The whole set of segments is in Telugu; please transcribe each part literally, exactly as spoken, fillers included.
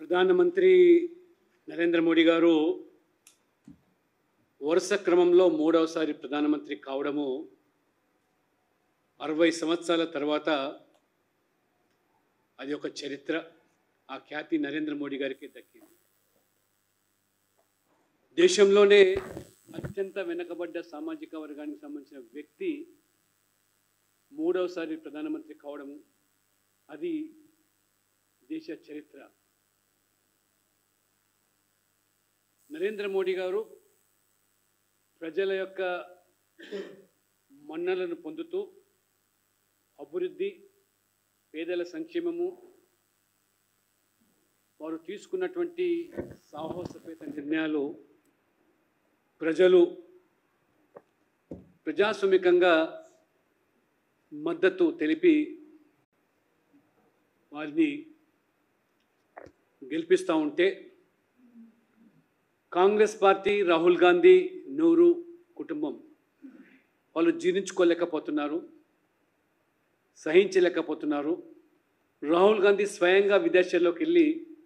ప్రధానమంత్రి నరేంద్ర మోడీ గారు వరుస క్రమంలో మూడవసారి ప్రధానమంత్రి కావడము అరవై సంవత్సరాల తర్వాత అది ఒక చరిత్ర. ఆ ఖ్యాతి నరేంద్ర మోడీ గారికి దక్కింది. దేశంలోనే అత్యంత వెనుకబడ్డ సామాజిక వర్గానికి సంబంధించిన వ్యక్తి మూడవసారి ప్రధానమంత్రి కావడం అది దేశ చరిత్ర. నరేంద్ర మోడీ గారు ప్రజల యొక్క మన్నలను పొందుతూ అభివృద్ధి, పేదల సంక్షేమము, వారు తీసుకున్నటువంటి సాహసోపేత నిర్ణయాలు ప్రజలు ప్రజాస్వామికంగా మద్దతు తెలిపి వారిని గెలిపిస్తూ ఉంటే కాంగ్రెస్ పార్టీ, రాహుల్ గాంధీ, నెహ్రూ కుటుంబం వాళ్ళు జీర్ణించుకోలేకపోతున్నారు, సహించలేకపోతున్నారు. రాహుల్ గాంధీ స్వయంగా విదేశాల్లోకి వెళ్ళి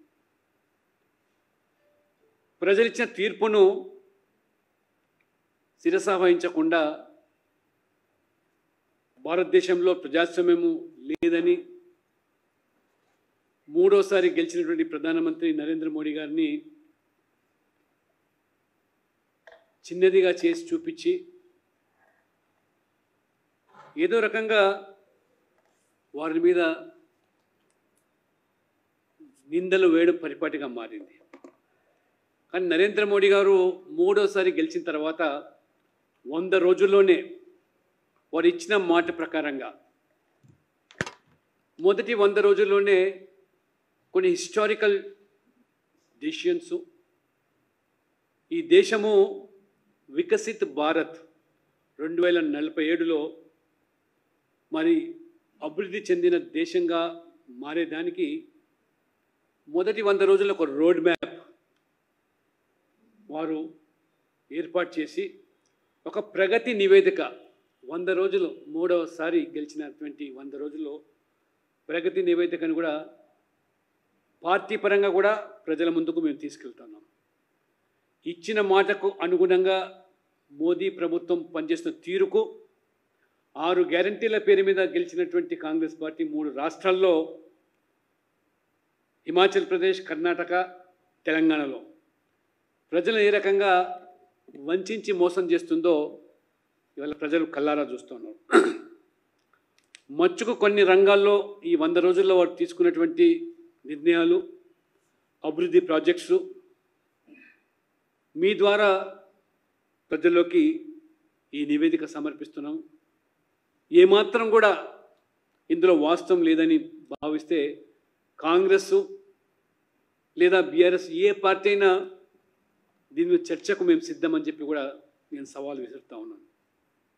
ప్రజలిచ్చిన తీర్పును శిరసావహించకుండా భారతదేశంలో ప్రజాస్వామ్యము లేదని మూడోసారి గెలిచినటువంటి ప్రధానమంత్రి నరేంద్ర మోడీ గారిని చిన్నదిగా చేసి చూపించి ఏదో రకంగా వారి మీద నిందలు వేయడం పరిపాటిగా మారింది. కానీ నరేంద్ర మోడీ గారు మూడోసారి గెలిచిన తర్వాత వంద రోజుల్లోనే వారు ఇచ్చిన మాట ప్రకారంగా మొదటి వంద రోజుల్లోనే కొన్ని హిస్టారికల్ డెసిషన్స్, ఈ దేశము వికసిత్ భారత్ రెండు వేల నలభై ఏడులో మరి అభివృద్ధి చెందిన దేశంగా మారేదానికి మొదటి వంద రోజుల్లో ఒక రోడ్ మ్యాప్ వారు ఏర్పాటు చేసి ఒక ప్రగతి నివేదిక వంద రోజులు మూడవసారి గెలిచినటువంటి వంద రోజుల్లో ప్రగతి నివేదికను కూడా పార్టీ పరంగా కూడా ప్రజల ముందుకు మేము తీసుకెళ్తున్నాం. ఇచ్చిన మాటకు అనుగుణంగా మోదీ ప్రభుత్వం పనిచేస్తున్న తీరుకు ఆరు గ్యారంటీల పేరు మీద గెలిచినటువంటి కాంగ్రెస్ పార్టీ మూడు రాష్ట్రాల్లో హిమాచల్ ప్రదేశ్, కర్ణాటక, తెలంగాణలో ప్రజలు ఏ రకంగా వంచి మోసం చేస్తుందో ఇవాళ ప్రజలు కల్లారా చూస్తున్నారు. మచ్చుకు కొన్ని రంగాల్లో ఈ వంద రోజుల్లో వారు తీసుకున్నటువంటి నిర్ణయాలు, అభివృద్ధి ప్రాజెక్ట్స్ మీ ద్వారా ప్రజల్లోకి ఈ నివేదిక సమర్పిస్తున్నాం. ఏమాత్రం కూడా ఇందులో వాస్తవం లేదని భావిస్తే కాంగ్రెస్ లేదా బీఆర్ఎస్ ఏ పార్టీ అయినా దీని చర్చకు మేము సిద్ధమని చెప్పి కూడా నేను సవాల్ విసురుతా ఉన్నాను.